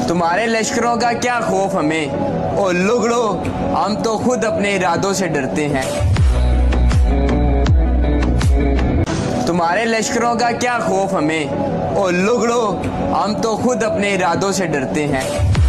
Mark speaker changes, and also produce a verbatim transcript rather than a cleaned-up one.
Speaker 1: तुम्हारे लश्करों का क्या खौफ हमें, ओ लुगड़ो हम तो खुद अपने इरादों से डरते हैं। तुम्हारे लश्करों का क्या खौफ हमें, ओ लुगड़ो हम तो खुद अपने इरादों से डरते हैं।